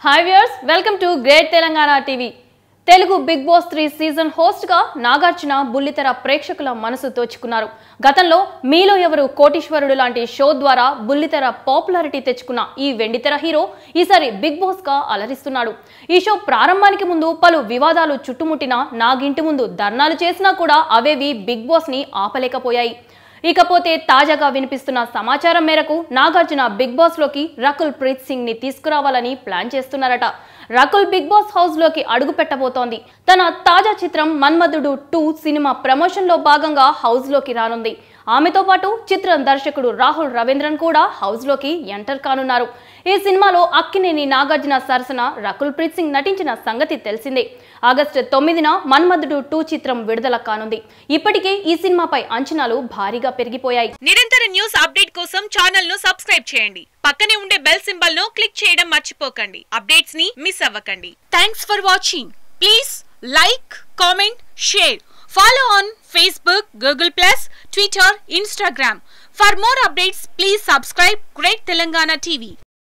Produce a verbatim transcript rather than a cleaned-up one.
Hi viewers, welcome to Great Telangana T V. Telugu Big Boss three season host ga Nagarjuna బుల్లితెర ప్రేక్షకుల మనసు దోచుకున్నారు. గతంలో మీలో ఎవరు కోటీశ్వరుడు లాంటి షో ద్వారా బుల్లితెర పాపులారిటీ తెచ్చుకున్న ఈ వెండితెర హీరో ఈసారి బిగ్ బాస్ గా అలరిస్తున్నాడు. ఈ షో ప్రారంభానికి ముందు పలు వివాదాలు చుట్టుముట్టినా నాగింటి ముందు ధర్నాలు చేసినా కూడా అవేవి బిగ్ బాస్ ని ఆపలేకపోయాయి. ఇకపోతే తాజాగా వినిపిస్తున్న సమాచారం మేరకు నాగార్జున బిగ్ బాస్ లోకి రకుల్ ప్రీత్ సింగ్ ని తీసుకురావాలని ప్లాన్ చేస్తున్నారట. రకుల్ బిగ్ బాస్ హౌస్ లోకి అడుగు పెట్టబోతోంది. తన తాజా చిత్రం మన్మధుడు టూ సినిమా ప్రమోషన్ లో భాగంగా హౌస్ లోకి రానుంది. ఆమెతో పాటు చిత్రం దర్శకుడు రాహుల్ రవీంద్రన్ కూడా హౌస్ లోకి ఎంటర్ కానున్నారు. ఈ సినిమాలో అక్కినేని నాగార్జున సరసన రకుల్ ప్రీత్ సింగ్ నటించిన సంగతి తెలిసిందే. ఆగస్టు తొమ్మిదిన మన్మధుడు టూ చిత్రం విడుదల కానుంది. ఇప్పటికే ఈ సినిమాపై అంచనాలు భారీగా పెరిగిపోయాయి. నిరంతర న్యూస్ అప్డేట్ కోసం ఛానల్ ను సబ్స్క్రైబ్ చేయండి. పక్కనే ఉండే బెల్ సింబల్ ను క్లిక్ చేయడం మర్చిపోకండి. అప్డేట్స్ ని మిస్ అవ్వకండి. Thanks for watching. Please like, comment, share. Follow on Facebook, Google plus, Twitter, Instagram. For more updates, please subscribe Great Telangana T V.